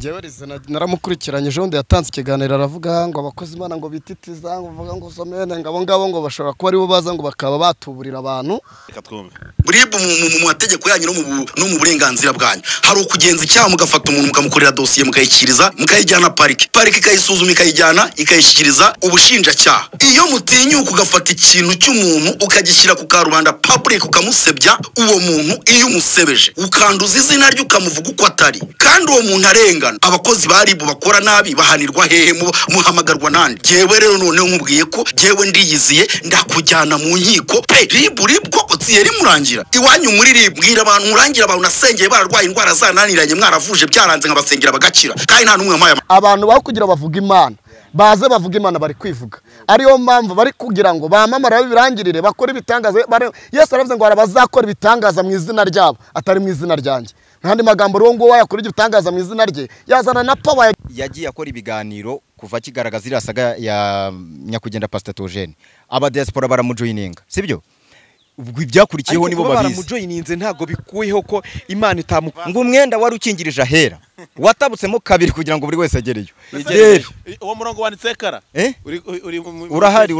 ngewe naramukurikiranye ejo bundi yatanze ikiganiro aravuga ngo abakozi Imana ngo bititiza ngo bavuga ngo somene ngo abo ngabo ngo bashobora kuba ari bo baza ngo bakaba batuburira abantu. Reka twumve. Buribu mu mategeko yanyu no mu burenganzira bwanyu hari ukugenza icyaha mugafata umuntu mukamukorera dosiye mukayikiriza mukayijyana parike ikayisuzuma ikayijyana ikayishyikiriza ubushinjacyaha. Iyo mutinyuka ugafata ikintu cy'umuntu ukagishyira ku karubanda public ukamusebya, uwo muntu iyo umusebeje ukanduza izina rye ukamuvuga uko atari, kandi uwo muntu arengana, abakozi baribu bakora nabi bahanirwa hehe muhamagarwa nande? Jewe rero noneho nkubwiye ko jewe ndiyiziye ndakujyana mu nkiko pe ribu koko tsiyeri murangira iwanyu muri ribu, bwira abantu murangira abantu nasengeye bararwaye indwara zananiranye mwaravuje byaranze nkabasengera bagakira, kandi nta numwe mpaya. Abantu bari kugira bavuga Imana baze bavuga Imana bari kwivuga, ariyo mpamvu bari kugira ngo bamamara birangirire bakora ibitangaza. Yesu aravuze ngo bazakora ibitangaza mu izina ryabo atari mu izina ryanjye. Ntandi magambo rero ngo yakora ibitangaza mu izina rye yazana na power. Yagiye akora ibiganiro kuva kigaragaza iriya saga ya nyakugenda Pastor Togene, aba diaspora baramujoyininga, sibyo? Ubwo ibyakurikiyeho nibo babizi. Baramujoyininze ntago bikuyeho ko Imana ngo umwenda wari ukingirije ahera watabutsemo kabiri kugira ngo buri wese agereyo. Rero uwo murongo wanditse kara urahari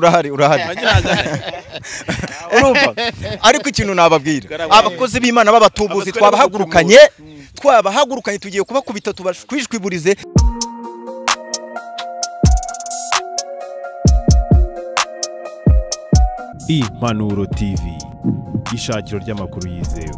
urumva. Ariko ikintu nababwira abakozi b'Imana babatubuzi twabahagurukanye tugiye kubakubita tubashwishwiburize. Impanuro TV, ishakiro ry'amakuru yizewe.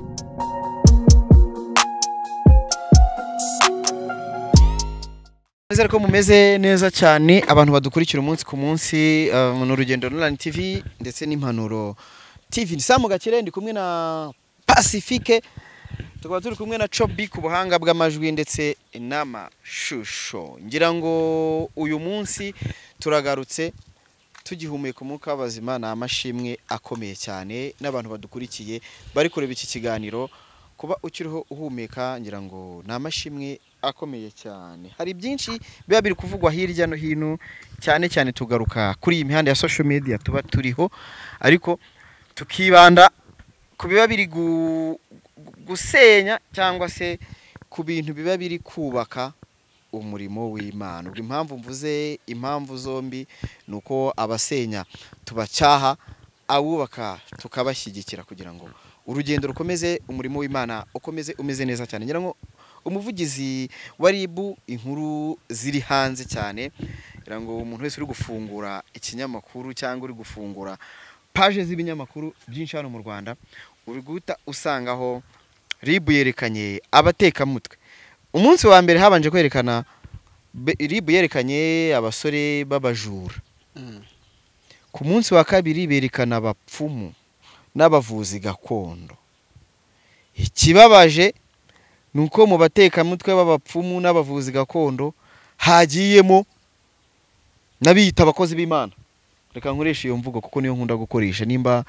Nizere ko mumeze neza cyane abantu badukurikira umunsi ku munsi mu Urugendo Online TV ndetse n'Impanuro TV. Samu Gakire ndi kumwe na Pacifique, tukaba turi kumwe na Chobi ku buhanga bw'amajwi ndetse n'amashusho. Ngira ngo uyu munsi turagarutse tugihumeka umwuka w'abazima, na amashimwe akomeye cyane n'abantu badukurikiye bari kureba iki kiganiro. Kuba ukiriho uhumeka ngira ngo na amashimwe akomeye cyane. Hari byinshi biba biri kuvugwa hirya no hino, cyane cyane tugaruka kuri iyi mihanda ya social media tuba turiho, ariko tukibanda ku biba biri gusenya cyangwa se ku bintu biba biri kubaka umurimo w'Imana. Ubwo impamvu mvuze impamvu zombi nuko abasenya tubacyaha, abubaka tukabashyigikira kugira ngo urugendo rukomeze, umurimo w'Imana ukomeze umeze neza cyane. Ngira ngo umuvugizi wa Ribu inkuru ziri hanze cyane, ngira ngo umuntu wese uri gufungura ikinyamakuru cyangwa uri gufungura page z'ibinyamakuru byinshi hano mu Rwanda uri guhita usangaho Ribu yerekanye abatekamutwe. Umunsi wa mbere habanje kwerekana Ribu yerekanye abasore babajura. Ku munsi wa kabiri berekana abapfumu n'abavuzi gakondo. Ikibabaje nuko mu batekamutwe b'abapfumu n'abavuzi gakondo hagiyemo nabiyita abakozi b'Imana. Reka nkoresha iyo mvugo kuko niyo nkunda gukoresha. Nimba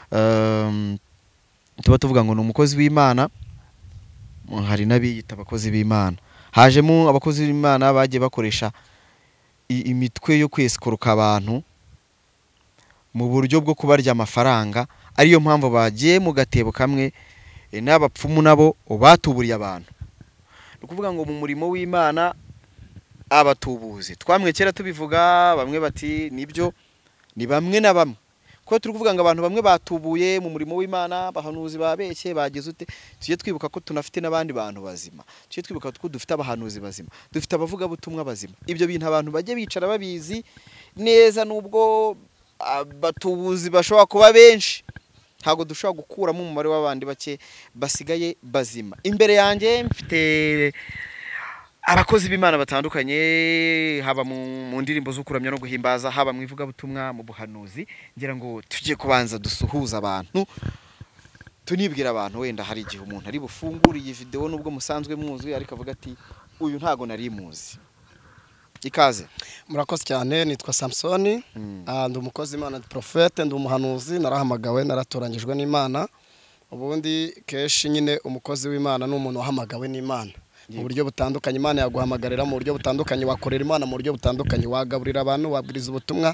tuba tuvuga ngo ni umukozi w'Imana, hari nabiyita abakozi b'Imana. Hajemo abakozi b'Imana bagiye bakoresha imitwe yo kwesikoruka abantu mu buryo bwo kubarya amafaranga, ariyo mpamvu bagiye mu gatebo kamwe n'abapfumu nabo batuburiye abantu. Ukuvuga ngo mu murimo w'Imana abatubuzi twamwe kera tubivuga, bamwe bati nibyo ni bamwe na bamwe, ko turi kuvuga ngo abantu bamwe batubuye mu murimo w'Imana, bahanuzi babeshye bagize ute. Tujye twibuka ko tunafite n'abandi bantu bazima, tujye twibuka ko dufite abahanuzi bazima, dufite abavuga butumwa bazima. Ibyo bintu abantu bajye bicara babizi neza, nubwo abatubuzi bashobora kuba benshi, ntago dushobora gukuramo umumaro w'abandi bake basigaye bazima. Imbere yanjye mfite abakozi b'Imana batandukanye, haba mu ndirimbo zo kuramya no guhimbaza, haba mu ivuga butumwa, mu buhanuzi. Ngira ngo tujye kubanza dusuhuza abantu, tunibwira abantu. Wenda hari igihe umuntu ari bufungura iyi video nubwo musanzwe muzi, ariko avuga ati uyu ntago nari muzi. Ikaze. Murakoze cyane, nitwa Samsoni, ndi umukozi w'Imana, ndi prophete, ndi umuhanuzi, narahamagawe naratoranyijwe n'Imana. Ubundi keshi nyine umukozi w'Imana n'umuntu wahamagawe n'Imana mu buryo butandukanye. Imana yaguhamagarira mu buryo butandukanye, wakorera Imana mu buryo butandukanye, wagaburira abantu, wabwiriza ubutumwa,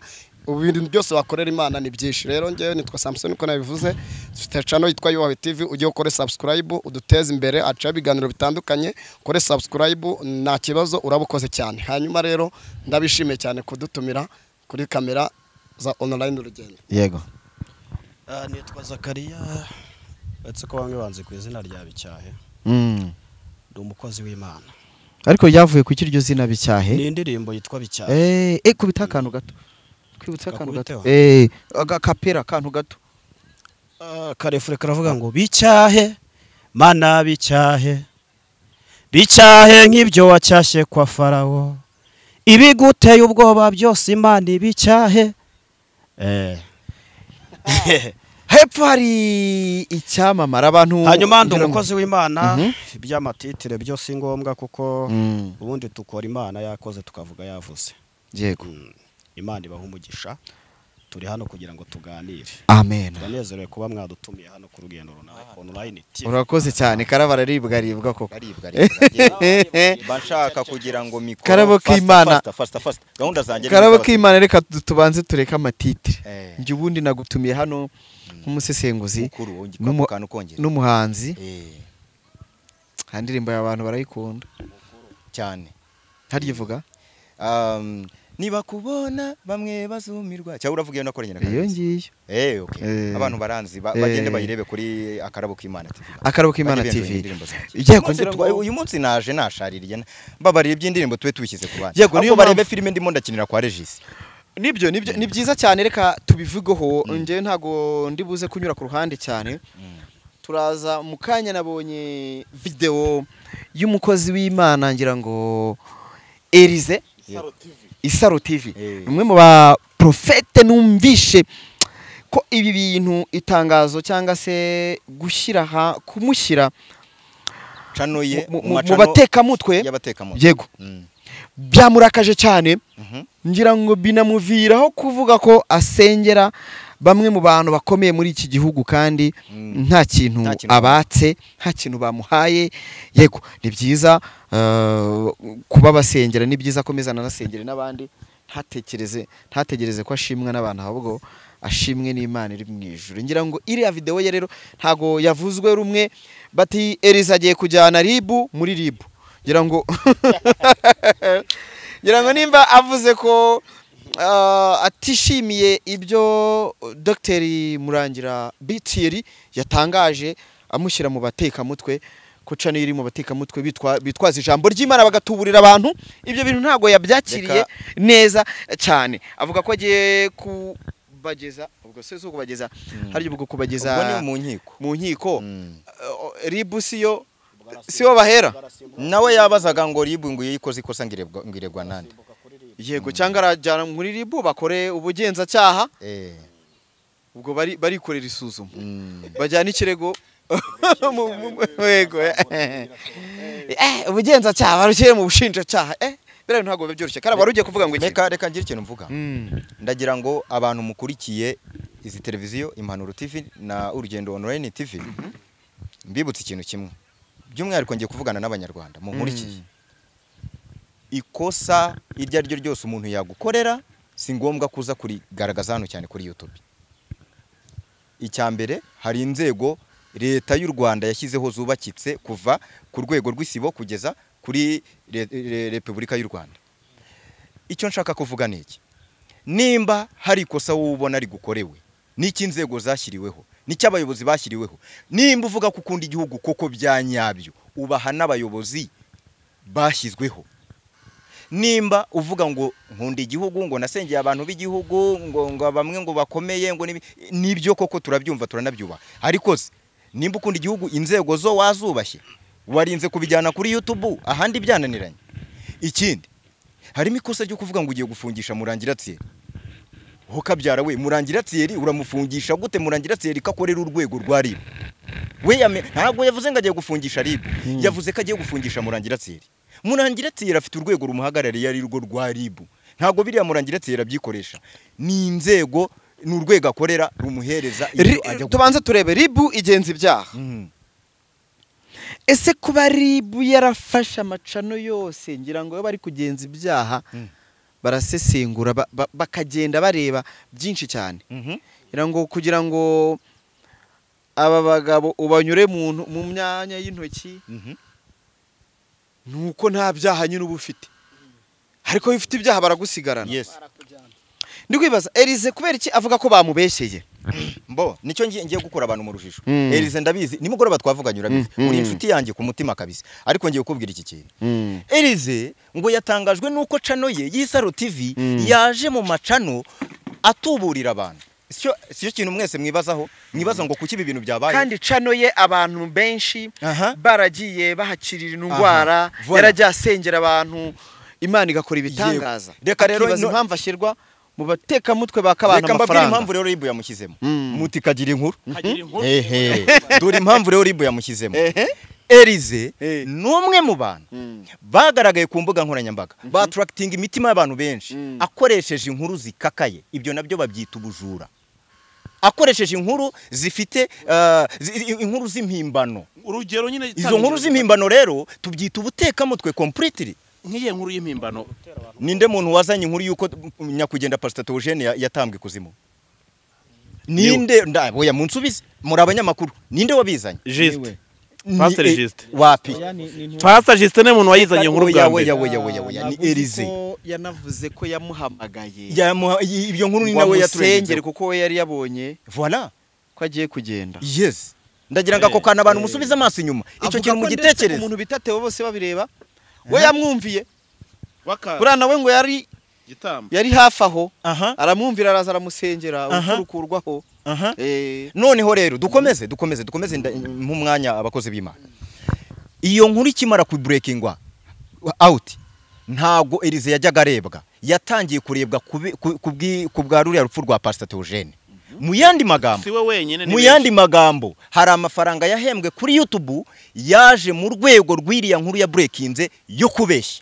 ubu ibintu byose wakorera Imana ni byinshi. Rero ngewe nitwa Samson uko nabivuze, dufite channel yitwa Yubahe TV, ujye ukore subscribe uduteze imbere, aca ibiganiro bitandukanye, kore subscribe nta kibazo urabukoze cyane. Hanyuma rero ndabishimiye cyane kudutumira kuri kamera za online urugendo. Yego. Nitwa Zakariya, uretse ko bamwe banze ku izina rya Bicyahe. Ndi umukozi w'Imana. Ariko yavuye ku kiryo zina Bicyahe. Ni indirimbo yitwa Bicyahe. Kubita akantu gato. Kwibutsa akantu gato. Agakapera akantu gato. Karefure karavuga ngo Bicyahe, mana Bicyahe. Bicyahe nk'ibyo wacyashye kwa Farawo. Ibiguteye ubwoba byose Imana Bicyahe. Hepfo hari icyamamara abantu. Hanyuma ndi umukozi w'Imana, iby'amatitire byose ngombwa kuko ubundi tukora Imana yakoze tukavuga yavuze. Yego. Imana ibaha umugisha. Turi hano kugira ngo tuganire. Amen. Turanezerewe kuba mwadutumiye hano ku rugendo online TV. Urakoze cyane, karaba raribwa koko. Bashaka kugira ngo mikoro Karabo k'Imana. Fast gahunda zanjye. Karabo k'Imana reka tubanze tureka amatitire. Njye ubundi nagutumiye hano nk'umusesenguzi n'umuhanzi. Handirimbo y'abantu barayikunda cyane. Harivuga niba kubona bamwe bazumirwa cyangwa uravuga iyo nakoranye na iyo ngiyo. Okay. Abantu baranzi bagende bayirebe kuri Akarabo k'Imana TV. Akarabo k'Imana TV. Uyu munsi naje nashaririye babarira iby'indirimbo tube tubishyize ku bana. Yego niyo barebe filime ndimo ndakinira kwa Regis. Nibyo ni byiza cyane, reka tubivugeho. Ngewe ntago ndibuze kunyura ku ruhande cyane. Turaza mu kanya nabonye video y'umukozi w'Imana ngira ngo Elize Isaro TV. Umwe mu ba profete numvishe ko ibi bintu itangazo cyangwa se kumushyira canoye mu batekamutwe. Yego. Byamurakaje cyane. Ngira ngo binamuviraho kuvuga ko asengera bamwe mu bantu bakomeye muri iki gihugu kandi nta kintu abatse, nta kintu bamuhaye. Yego, ni byiza kuba basengera, ni byiza komezana nasengere n'abandi, ntategereze ko ashimwa n'abantu, ahubwo ashimwe n'Imana iri mu ijuru. Ngira ngo iriya video ye rero ntago yavuzwe rumwe, bati Elize agiye kujyana Ribu muri Ribu. Ngira ngo nimba avuze ko atishimiye ibyo Dr. Murangira Bitieri yatangaje amushyira mu batekamutwe, ko cano iri mu batekamutwe bitwaza ijambo ry'Imana bagatuburira abantu, ibyo bintu ntago yabyakiriye neza cyane. Avuga ko agiye kubageza, ubwo se zo kubageza hari ubwo kubageza mu nkiko. Ribu siyo bahera nawe yabazaga ngo Ribu ngo yikoze ikosa ngiregwa nande. Yego, cyangwa arajyana muri Ribu bakore ubugenzacyaha. Ubwo barikorera isuzuma bajyana ikirego yego ubugenzacyaha barukire mu bushinjacyaha. Bera ntago byoroshye. Karaba rugiye kuvuga ngo reka ngire ikintu mvuga. Ndagira ngo abantu mukurikiye izi televiziyo Impanuro TV na Urugendo Online TV mbibutse ikintu kimwe, by'umwihariko ngiye kuvugana n'Abanyarwanda mu nkurikiye. Ikosa iryo ari ryo ryose umuntu yagukorera si ngombwa kuza kurigaragaza hano cyane kuri YouTube. Icyambere, hari inzego leta y'u Rwanda yashyizeho zubakitse kuva ku rwego rw'isibo kugeza kuri Repubulika y'u Rwanda. Icyo nshaka kuvuga ni iki: nimba hari ikosa wowe ubona ari gukorewe, n'iki inzego zashyiriweho, n'icyo abayobozi bashyiriweho, nimba uvuga ko ukunda igihugu koko byanyabyo, ubaha n'abayobozi bashyizweho. Nimba uvuga ngo nkunda igihugu, ngo nasengeye abantu b'igihugu, ngo bamwe ngo bakomeye, ngo nibyo koko turabyumva turanabyubaha, ariko nimba ukunda igihugu inzego zo wazubashye, warinze kubijyana kuri YouTube ahandi byananiranye. Ikindi, harimo ikosa ryo kuvuga ngo ugiye gufungisha Murangira Thierry. Ho kabyara we, Murangira Thierry uramufungisha gute? Murangira Thierry kakorera urwego rwa Ribu. We ntabwo yavuze ngo agiye gufungisha Ribu, yavuze ko agiye gufungisha Murangira Thierry. Murangira Thierry afite urwego rumuhagarariye ari rwo rwa Ribu. Ntabwo biriya Murangira Thierry abyikoresha, ni inzego, ni urwego akorera rumuhereza ibyo ajya. Tubanza turebe Ribu igenza ibyaha. Ese kuba Ribu yarafasha amacano yose, ngira ngo bari kugenza ibyaha barasesengura bakagenda bareba byinshi cyane kugira ngo aba bagabo ubanyure mu myanya y'intoki nuko nta byaha nyine uba ufite ariko iyo ufite ibyaha baragusigarana ndi kwibaza Elize kubera iki avuga ko bamubeshyeye mbo nicyo ngiye gukora abantu mu rujijo Elize ndabizi nimugoroba twavuganye urabizi uri inshuti yanjye ku mutima kabisa ariko ngiye kukubwira iki kintu Elize ngo yatangajwe nuko cano ye y'Isaro TV yaje mu macano atuburira abantu siyo kintu mwese mwibaza ngo kuki ibi bintu byabaye kandi cano ye abantu benshi baragiye bahakirira indwara yarajya asengera abantu Imana igakora ibitangaza reka rero impamvu ashyirwa mu bateka mutwe bakabana amafaranga reka mbabwire impamvu rero Ribu yamushyizemo muti kagira inkuru dore impamvu rero Ribu yamushyizemo Elize numwe mu bantu bagaragaye ku mbuga nkoranyambaga battracting imitima y'abantu benshi akoresheje inkuru zikakaye ibyo nabyo babyita ubujura akoresheje inkuru zifite inkuru z'impimbano urugero nyine izo nkuru z'impimbano rero tubyita ubuteka mutwe completely nk'iye nkuru y'impimbano ninde muntu wazanye inkuru yuko nyakugenda Pastor Eugene yatambwe kuzimu ninde oya munsubize muri abanyamakuru ninde wabizanye Juste Pastor Juste wapi Pastor Juste ne muntu wayizanye inkuru bwa mbere ni Elize yanavuze ko yamuhamagaye ibyo nkuru ni nawe yaturengere kuko we yari yabonye voilà ko agiye kugenda yes ndagira ngo ako kana abantu musubize amaso inyuma icyo kintu mu gitekerezo umuntu bitatewe bose babireba we yamwumviye buriya nawe ngo yari hafi aho aramwumvira araza aramusengera urukurwaho noneho rero dukomeze nk'umwanya abakozi b'Imana iyo nkuru ikimara ku breakingwa out ntago Elize yajyaga arebwa yatangiye kurebwa ku bwa ruriya rupfu rwa Pastor Eugene mu yandi magambo hari amafaranga yahembwe kuri YouTube yaje mu rwego rw'iriya nkuru ya breakinze yo kubeshya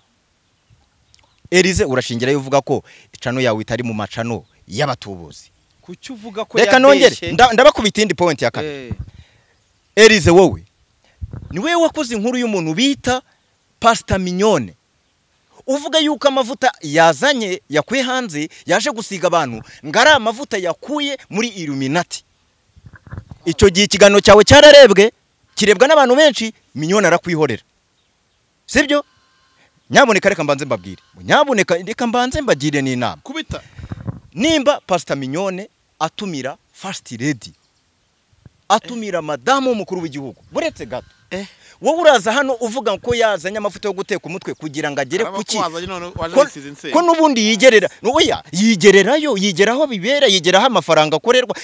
Elize urashingira yuvuga ko icano yawe itari mu macano y'abatubuzi kuki uvuga ko reka nongere ndabakubita indi point ya kane Elize wowe ni wewe wakoze inkuru y'umuntu bita Pastor Mignone uvuga yuko amavuta yazanye yakuye hanze yaje gusiga abantu ngari amavuta yakuye muri Illuminati icyo gihe ikiganiro cyawe cyararebwe kirebwa n'abantu benshi Mignone arakwihorera sibyo nyaboneka reka mbanze mbabwire reka mbanze mbagire n'inama kubita nimba Pastor Mignone atumira First Lady atumira madamu w'umukuru w'igihugu buretse gato wowe uraza hano uvuga ko yazanye amafuta yo guteka umutwe kugira ngo agere kuki ko nubundi yigerera oya yigererayo yigeraho bibera yigeraho amafaranga akorerwa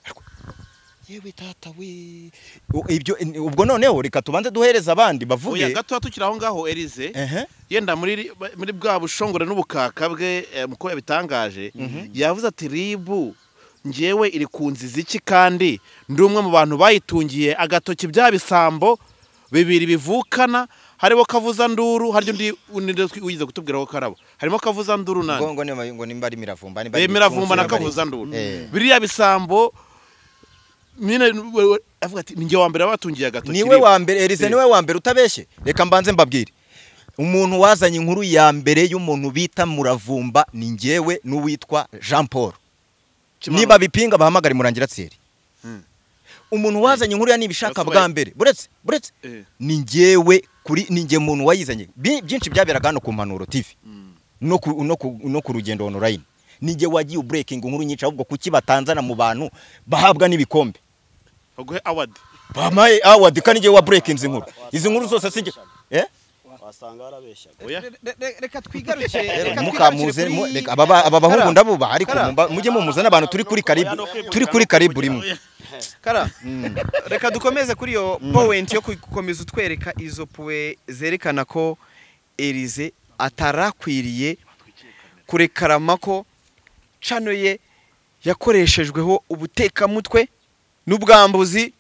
yewe tata we ibyo ubwo noneho reka tubanze duhereza abandi bavuge oya gato tukiraho ngaho Elize yenda muri bwa bushongore n'ubukaka bwe muko yabitangaje yavuze ati Ribu njewe iri kunziza iki kandi ndi umwe mu bantu bayitungiye agatoki bya bisambo bibiri bivukana harimo kavuza nduru haryo ndi uyize kutubwira ko karabo harimo kavuza nduru nani ngo nimba ari miravumba miravumba na kavuza nduru biriya bisambo mine avuga ati ninjye wa mbere abatungiye agatoki niwe wa mbere Elize niwe wa mbere utabeshye reka mbanze mbabwire umuntu wazanye inkuru ya mbere y'umuntu bita muravumba ni ngewe n'uwitwa Jean Paul niba bipinga bahamagara murangira tseri umuntu wazanye inkuru ya nibishaka bwa mbere buretse ni ngewe kuri ni nge muntu wayizanye byinshi byaberaga hano ku Mpanuro TV no ku rugendo online ni nge wagiye breaking inkuru nyinshi ahubwo kuki batanzana mu bantu bahabwa n'ibikombe baguhe award bamaye award kandi nge wa breaking izi nkuru zose singe wasanga arabeshya reka twigaruke mukamuze aba bahungu ndabuba ariko mujye mumuzana abantu turi kuri karibu rimwe kara reka dukomeze kuri yo point yo gukomeza utwereka izo puwe zerekana ko Elize atarakwiriye kurekarama ko cano ye yakoreshejweho ubutekamutwe n'ubwambuzi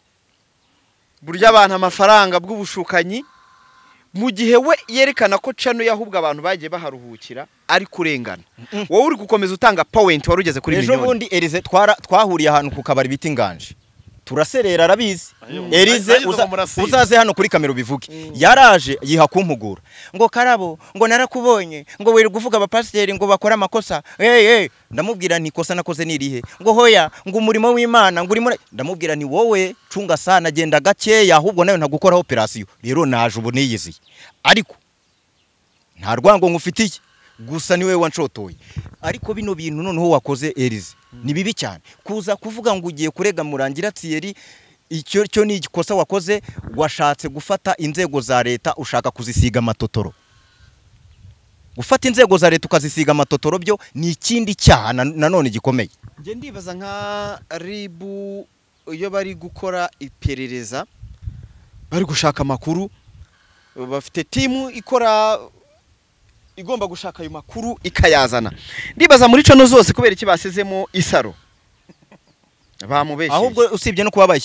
burya abantu amafaranga bw'ubushukanyi mu gihe we yerekana ko cano yahubwa abantu bagiye baharuhukira ari kurengana wowe uri gukomeza utanga point warugeze kuri Mignone ejo bundi Elize twahuriye ahantu ku kabari biti inganje turaserera arabizi Elize uzaze hano kuri kamera ubivuge yaraje yiha kumpugura ngo Karabo ngo narakubonye ngo wiri guvuga abapasiteri ngo bakora amakosa ndamubwira nti kosa nakoze nirihe ngo hoya ngo umurimo w'Imana ngo urimo ndamubwira nti wowe cunga sana genda gakeya ahubwo nayo ntagukora operation rero naje ubu niyiziye ariko nta rwango ngufitiye gusa niwe wanshotoye ariko bino bintu noneho wakoze Elize ni bibi cyane kuza kuvuga ngo ugiye kurega murangira Thierry icyo ni igikosa wakoze washatse gufata inzego za leta ushaka kuzisiga amatotoro gufata inzego za leta ukazisiga amatotoro byo ni ikindi cyaha nanone gikomeye nge ndibaza nka ribu iyo bari gukora iperereza bari gushaka amakuru bafite timu ikora igomba gushaka ayo makuru ikayazana ndibaza muri cono zose kubera iki basezemo isaro bamubeshe ahubwo usibye no kuba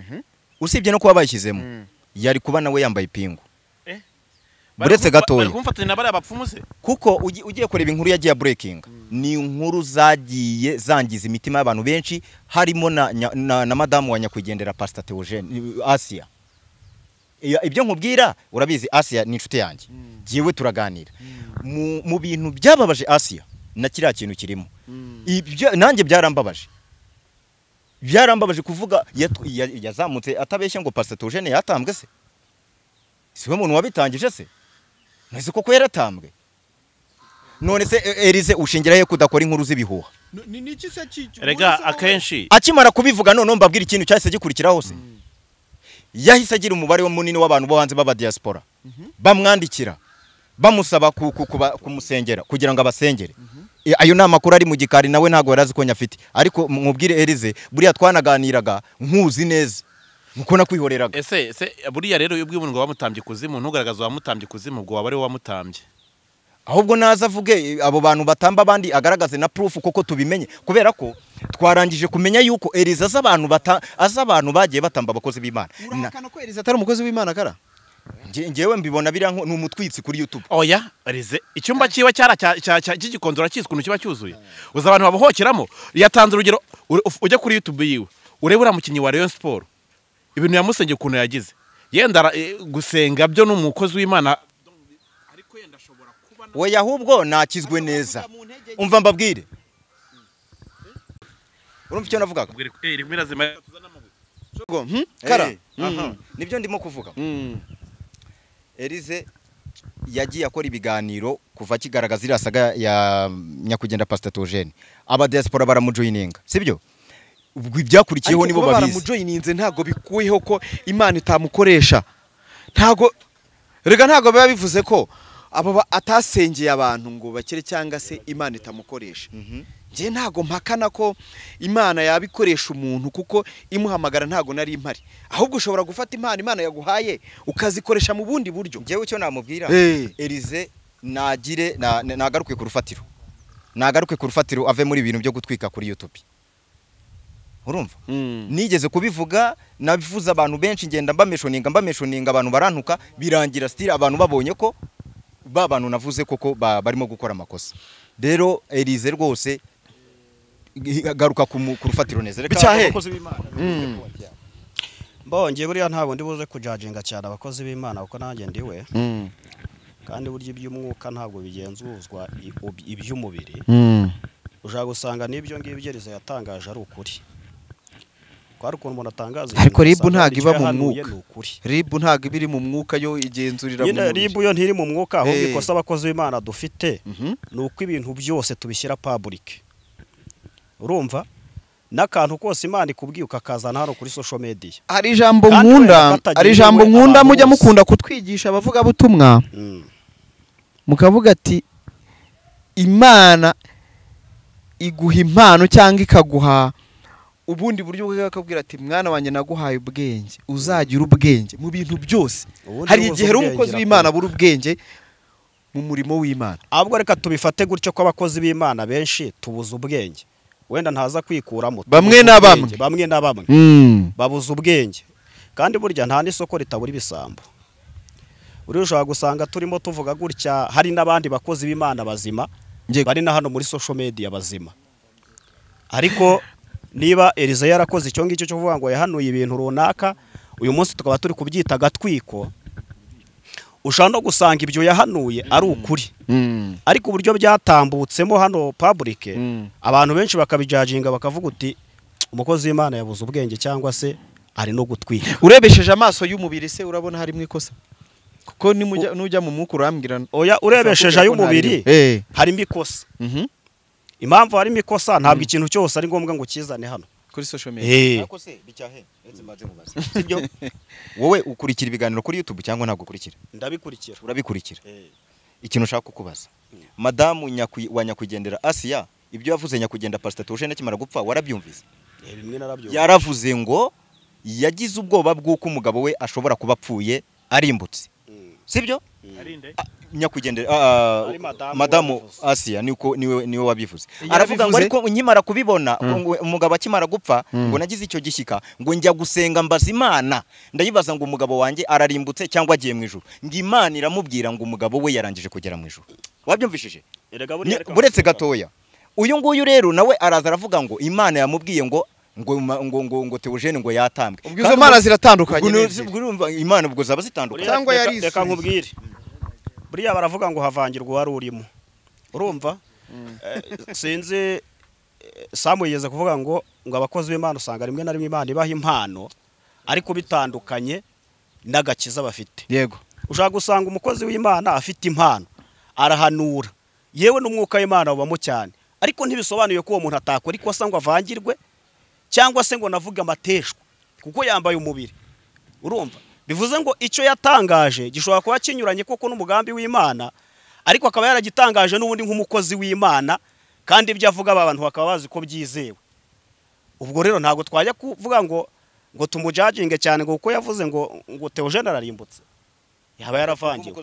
bayishyizemo yari kuba nawe yambaye ipingu buretse gatoya kumfatanya bari abapfumuse kuko ugiye kureba inkuru yagiye breaking ni inkuru zagiye zangiza imitima y'abantu benshi harimo na madamu wa nyakwigendera Pastor Theogene Asia ibyo nkubwira urabizi Asia ni inshuti yanjye giyewe turaganira mu bintu byababaje Asia na kiriya kintu kirimo ibyo nanjye byarambabaje kuvuga yazamutse atabeshye ngo Pastor Theogene yatambwe se siwe muntu wabitangije se nese koko yaratambwe none se Elize ushingira he kudakora inkuru z'ibihuha niki se cyo rega akenshi akimara kubivuga none mbabwira ikintu cyahise gikurikiraho se yahise agira umubare munini w'abantu bo hanze baba diaspora bamwandikira bamusaba kumusengera kugira ngo abasengere ayo nama makuru ari mu gikari nawe ntago yarazi ko nyafite ariko mubwire Elize buriya twanaganiraga nkuzi neza nuko nakwihoreraga ese buriya rero iyo ubwiye ngo wamutambye kuzimu ntugaragaza wamutambye kuzimu ubwo wabare wamutambye ahubwo naza avuge abo bantu batamba abandi agaragaze na proof koko tubimenye kubera ko twarangije kumenya yuko Elize azabantu bagiye batamba abakozi b'Imana urakana ko Elize atari umukozi w'Imana kara ngewe mbibona biri ni umutwitsi kuri YouTube oya Elize icyumba cyiwe cy'igikondora cyizwe ukuntu kiba cyuzuye uza abantu babohokeramo yatanze urugero ujya kuri YouTube yiwe urebe uramukinyi wa Rayon Sport ibintu yamusengeye ukuntu yagize yenda gusenga byo n'umukozi w'Imana ariko yenda ashobora kuba we ahubwo nakizwe neza umva mbabwire urumva icyo navugaga kara nibyo ndimo kuvuga Elize yagiye akora ibiganiro kuva kigaragaza iriya saga ya nyakugenda Pastor Theogene aba diaspora baramujoyininga sibyo ubwo ibyakurikiyeho nibo babizi baramujoyininze ntago bikuyeho ko Imana itamukoresha ntago biba bivuze ko abo atasengeye abantu ngo bakire cyangwa se Imana itamukoresha nje ntago mpakana ko Imana yabikoresha umuntu kuko imuhamagara ntago nari impari ahubwo ushobora gufata Imana yaguhaye ukazikoresha mu bundi buryo ngewe cyo namubwira Elize nagaruke ku rufatiro ave muri ibintu byo gutwika kuri YouTube urumva nigeze kubivuga nabivuza abantu benshi ngenda mbameshoninga abantu barantuka birangira style abantu babonye ko bantu navuze koko barimo gukora amakosa rero Elize rwose garuka ku rufatiro neza reka abakozi b'Imana mbonye buriya ntabwo ndi buze kujajinga cyane abakozi b'Imana kuko nanjye ndiwe kandi burya iby'umwuka ntabwo bigenzuzwa iby'umubiri ushaka gusanga n'ibyo ngibyo Elize yatangaje ari ukuri kwari ukuntu umuntu atangaza ariko ribu ntago iba mu mwuka ribu ntago ibiri mu mwuka yo igenzurira mu mwuka ribu yo ntiri mu mwuka ahubwo ikosa abakozi b'Imana dufite nuko ibintu byose tubishyira public urumva n'akantu kose Imana ikubwiye ukakazana hano kuri social media hari ijambo nkunda mujya mukunda kutwigisha abavuga butumwa mukavuga ati Imana iguha impano cyangwa ikaguha ubundi buryo bwakabwira ati mwana wanjye naguhaye ubwenge uzagira ubwenge mu bintu byose hari igihe umukozi w'Imana buri ubwenge mu murimo w'Imana ahubwo reka tubifate gutyo ko abakozi b'Imana benshi tubuza ubwenge wenda ntaza kwikuramo bamwe na bamwe babuza ubwenge kandi burya nta n'isoko ritabura ibisambo ushobora gusanga turimo tuvuga gutya hari n'abandi bakozi b'Imana bazima bari na hano muri social media bazima ariko niba Eliza yarakoze icyo ngicyo cyo kuvuga ngo yahanuye ibintu runaka uyu munsi tukaba turi kubyita agatwiko ushobora no gusanga ibyo yahanuye ari ukuri ariko uburyo byatambutsemo hano public abantu benshi bakabijajinga bakavuga uti umukozi w'Imana yabuze ubwenge cyangwa se ari no gutwika. Urebesheje amaso y'umubiri se urabona harimo ikosa kuko nujya mu mwuka urambwira oya urebesheje ay'umubiri harimo ikosa. Impamvu harimo ikosa ntabwo ikintu cyose ari ngombwa ngo kizane hano kuri social media. Nako se bicyahe ndetse mbaze mubaze sibyo wowe ukurikira ibiganiro kuri YouTube cyangwa ntabwo ukurikira? Ndabikurikira. Urabikurikira? Ikintu ushaka kukubaza madamu wa nyakwigendera Asia ibyo yavuze nyakugenda Pastor Theogene kimara gupfa warabyumvise? Bimwe narabyumvise. Yaravuze ngo yagize ubwoba bw'uko umugabo we ashobora kuba apfuye arimbutse sibyo? Nyakwigendera madamu Asia niwe wabivuze. Aravuga ngo ariko nkimara kubibona umugabo akimara gupfa ngo nagize icyo gishyika ngo njya gusenga mbaza Imana ndayibaza ngo umugabo wanjye ararimbutse cyangwa agiye mu ijuru ngo Imana iramubwira ngo umugabo we yarangije kugera mu ijuru. Wabyumvishije? Buretse gatoya uyu nguyu rero nawe araza aravuga ngo Imana yamubwiye ngo Theogene ngo yatambwe. Ubwo izo mana ziratandukanye. Imana ubwo zaba zitandukanye cyangwa yari reka nkubwire buriya baravuga ngo havangirwa wari urimo urumva sinzi Samu yigeze kuvuga ngo abakozi b'Imana usanga rimwe na rimwe Imana ibaha impano ariko bitandukanye n'agakiza bafite. Yego ushaka gusanga umukozi w'Imana afite impano arahanura yewe n'umwuka w'Imana ubamo cyane ariko ntibisobanuye ko uwo muntu atakora ikosa ngo avangirwe cyangwa se ngo navuga amateshwa kuko yambaye umubiri urumva. Bivuze ngo icyo yatangaje gishobora kuba kinyuranye koko n'umugambi w'Imana ariko akaba yaragitangaje n'ubundi nk'umukozi w'Imana kandi ibyo avuga abantu bakaba bazi ko byizewe. Ubwo rero ntabwo twajya kuvuga ngo tumujajinge cyane ngo kuko yavuze ngo Theogene ararimbutse yaba yaravangiwe.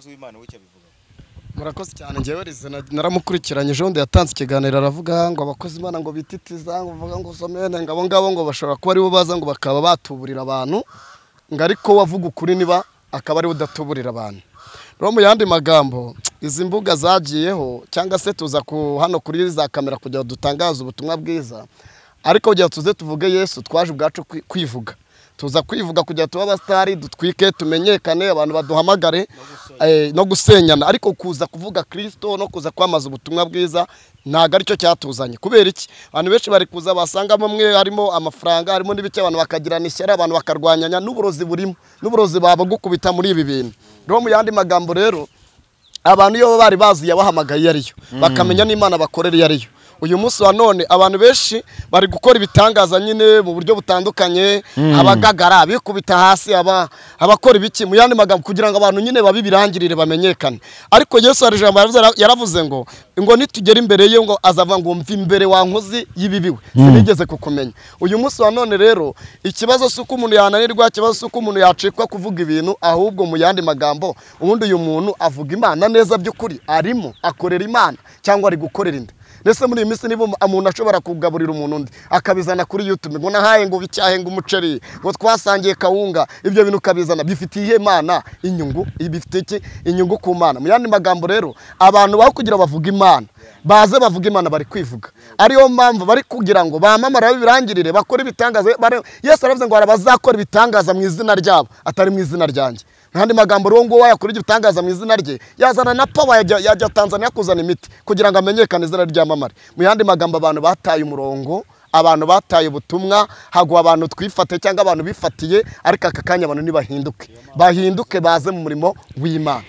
Murakoze cyane ngewe naramukurikiranye Jonde yatanze ikiganiro aravuga ngo abakozi Imana ngo bititiza ngo vuga ngo somene ngo abo ngabo ngo bashobora kuba ari bo baza ngo bakaba batuburira abantu ngo ariko wavuga ukuri Niba akaba ari udatuburira abantu. Rero mu yandi magambo izi mbuga zagiyeho cyangwa se tuza hano kuri za kamera kugira dutangaza ubutumwa bwiza ariko kugira tuze tuvuge Yesu twaje ubwacu kwivuga tuza kwivuga kugira tuba abastari dutwike tumenyekane abantu baduhamagare no gusenyana ariko kuza kuvuga Kristo no kuza kwamaza ubutumwa bwiza ntago aricyo cyatuzanye. Kubera iki abantu benshi bari kuza basanga bamwe harimo amafaranga harimo n'ibike abantu bakagirana ishyara abantu bakarwanyanya n'uburozi burimo n'uburozi babagukubita muri ibi bintu. Rero mu yandi magambo rero abantu iyo bari bazi yabahamagaye ariyo bakamenya n'Imana bakorera ariyo. Uyu munsi wa none abantu benshi bari gukora ibitangaza nyine mu buryo butandukanye abagagara bikubita hasi abakora ibiki mu yandi magambo kugira ngo abantu nyine babibirangirire bamenyekane. Ariko Yesu yaravuze ngo nitugera imbere ye ngo azava ngo mvi imbere wa nkozi yibibiwe sinigeze kukumenya. Uyu munsi wa none rero ikibazo suko umuntu yananirwa ikibazo suko umuntu yacikwa kuvuga ibintu ahubwo mu yandi magambo ubundi uyu muntu avuga Imana neza by'ukuri arimo akorera Imana cyangwa ari gukorera inda. Nese muri imisi nibo umuntu ashobora kugaburira umuntu undi akabizana kuri YouTube ngo nahaye ngo bicyahe ngo umuceri ngo twasangiye kawunga ibyo bintu kabizana bifitiye Imana inyungu ibifite inyungu ku Mana. Mu yandi magambo rero abantu baho kugira bavuga Imana baze bavuga Imana bari kwivuga ariyo mpamvu bari kugira ngo bamamara babirangirire bakora ibitangaza. Yesu aravuze ngo arabazakora ibitangaza mu izina ryabo atari mu izina ryanjye. Kandi magambo rongo wayakora igitangaza mu izina rye yazana na power yajya Tanzania kuzana imiti kugira ngo amenyekane izina ryamamare. Mu yandi magambo abantu bataye umurongo abantu bataye ubutumwa hagwa abantu twifate cyangwa abantu bifatiye ariko aka kanya abantu bahinduke baze mu murimo w'Imana.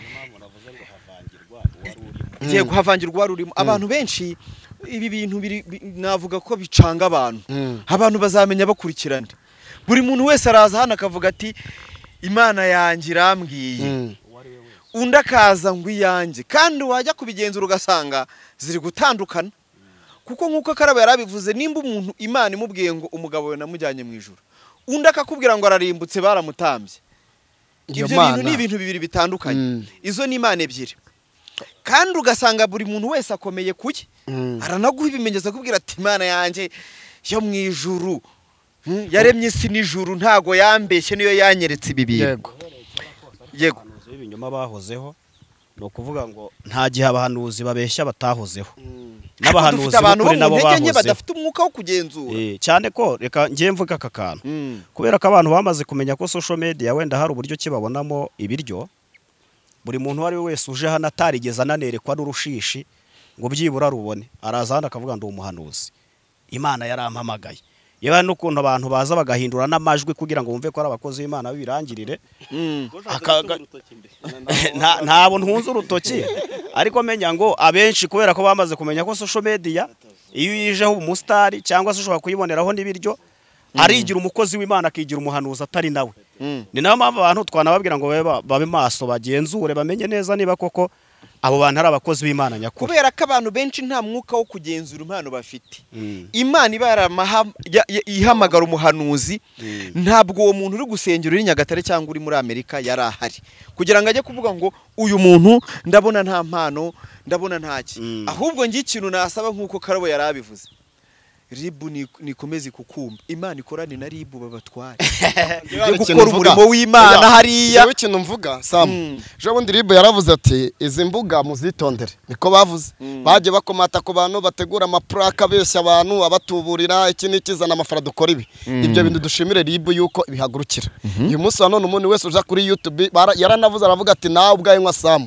Ngiye guhavangirwa rurimo abantu benshi ibi bintu navuga ko bicanga abantu bazamenya bakurikirana. Buri muntu wese araza hano akavuga ati Imana yanjye irambwiye undi akaza ngo iyanjye kandi wajya kubigenzura ugasanga ziri gutandukana kuko nkuko Karabo yarabivuze nimba umuntu Imana imubwiye ngo umugabo we namujyanye mu ijuru undi akakubwira ngo ararimbutse baramutambye. Ibyo bintu ni ibintu bibiri bitandukanye. Izo ni Imana ebyiri kandi ugasanga buri muntu wese akomeye kuki aranaguha ibimenyetso akubwira ati Imana yanjye yo mu ijuru yaremye isi n'ijuru ntago yambeshye niyo yanyeretse ibi bintu. Yego ibinyoma bahozeho no kuvuga ngo nta gihe abahanuzi babeshya batahozeho n'abahanuzi abantu b'ukuri nabo ntege nke bahoze badafite umwuka wo kugenzura. cyane ko reka ngiye mvuga aka kantu kubera ko abantu bamaze kumenya ko social media wenda hari uburyo kibabonamo ibiryo. Buri muntu wari wese uje hano atarigeze ananerekwa n'urushishi ngo byibura rubone, araza hano akavuga ndi umuhanuzi, Imana yarampamagaye. Yewe n'ukuntu abantu baza bagahindura n'amajwi kugira ngo bumve ko ari abakozi b'Imana b'ibirangirire. Ntabwo ntunze urutoki, ariko menya ngo abenshi kubera ko bamaze kumenya ko social media iyo yijeho umusitari cyangwa se ushobora kuyiboneraho n'ibiryo, arigira umukozi w'Imana akigira umuhanuzi atari nawe. Ni nayo mpamvu abantu twanababwira ngo babe maso, bagenzure, bamenye neza niba koko abo bantu ari abakozi b'Imana nyakuri. Kubera ko abantu benshi nta mwuka wo kugenzura impano bafite. Imana iba ihamagara umuhanuzi, ntabwo uwo muntu uri gusengera uri Nyagatare cyangwa uri muri Amerika yari ahari kugira ngo ajye kuvuga ngo uyu muntu ndabona nta mpano, ndabona ntaki. Ahubwo ngi ikintu nasaba nk'uko Karabo yari abivuze, Ribu nikomeze kukumba, Imana ikorane na Ribu babatware gukora umurimo w'Imana hariya. Yewe ikintu mvuga Sam, je bundi Ribu yaravuze ati izi mbuga muzitondere, niko bavuze. Baje bakomata ku bantu bategura amaplaka beshya abantu abatuburira iki nikizana amafara dukora ibi. Ibyo bintu dushimire Ribu yuko ibihagurukira. Uyu munsi none umuntu wese uja kuri YouTube yaranavuze aravuga ati nawe ubwaye nka Sam.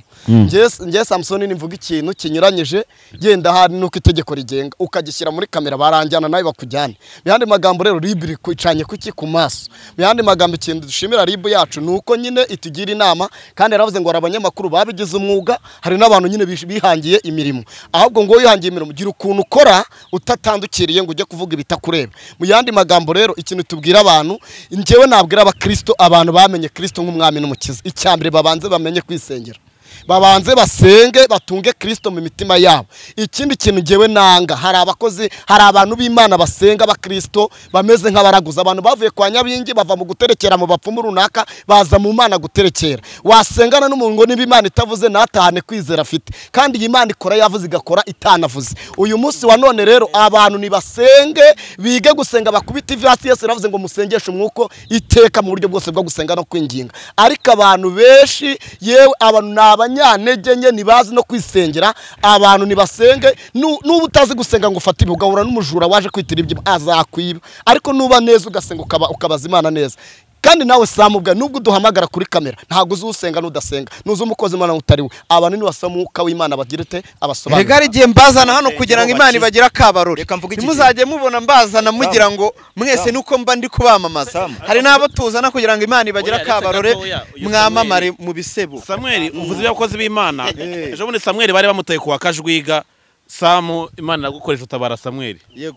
Nge Samson nimvuga ikintu kinyuranyije yenda hari nuko itegeko rigenga ukagishyira muri kamera baranjyana nayo bakujyane. Bihandi magambo rero Ribu iri kwicanye kuki ku maso. Bihandi magambo ikintu dushimira Ribu yacu nuko nyine itugira inama, kandi yaravuze ngo abanyamakuru babigize umwuga, hari n'abantu nyine bihangiye imirimo. Ahubwo ngo yihangiye imirimo gira ukuntu ukora utatandukiriye ngo ujye kuvuga ibitakureba. Mu yandi magambo rero ikintu tubwira abantu, njyewe nabwira abakristo, abantu bamenye Kristo nk'umwami n'umukiza, icyambere babanze bamenye kwisengera, babanze basenge batunge Kristo mu mitima yabo. Ikindi kintu ngewe nanga, hari abakozi, hari abantu b'Imana basenga abakristo bameze nk'abaraguza. Abantu bavuye kwa Nyabingi bava mu guterekera mu bapfumu runaka baza mu Mana guterekera. Wasengana n'umuntu ngo niba Imana itavuze natahane kwizera afite, kandi iyi Imana ikora yavuze igakora itanavuze. Uyu munsi wa none rero abantu nibasenge, bige gusenga, bakubita ivi hasi. Yesu yaravuze ngo musengeshe umwuko iteka mu buryo bwose bwo gusenga no kwinginga. Ariko abantu benshi, yewe abantu nyanege nye nibazi no kwisengera. Abantu nibasenge, nuba utazi gusenga ngo ufate ibi ugahura n'umujura waje kwitira ibyo azakwiba, ariko nuba neza ugasenga ukabaza Imana neza. Kandi nawe Sam ubwa nubwo duhamagara kuri kamera ntago uzusenga nudasenga, nuzo umukozi Imana utariwe. Abantu ni wasamuka w'Imana bagirete abasobanura. Regari giye mbazana hano kugira ngo Imana ibagira kabarore. Ntimuzajye mubona mbazana mugira ngo mwese nuko mba ndi kubamamaza. Hari nabo tuzana kugira ngo Imana ibagira kabarore mwamamare mu bisebo. Samuel uvuze y'abakozi b'Imana. Ejo bundi Samuel bari bamutaye kuwa Kajwiga. Sam Imana nagukoresha utabara Samuel. Yego.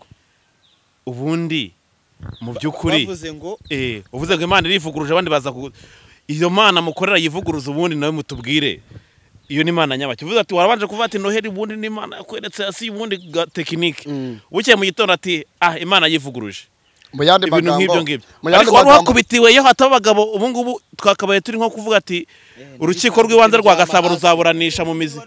Ubundi mu byukuri bavuze ngo uvuze ngo Imana irivuguruje abandi baza iyo Mana mukorera yivuguruza, ubundi nawe mutubwire iyo ni Imana nyabaki. Uvuze ati warabanje kuvuga ati Noheli, ubundi ni Imana yakweretse hasi, ubundi tekinike. Buke mu gitondo ati Imana yivuguruje. Mu yandi magambo, ariko wakubitiwe yo hatabagabo. Ubu ngubu twakabaye turi nko kuvuga ati urukiko rw'ibanze rwa Gasabo ruzaburanisha mu mizi.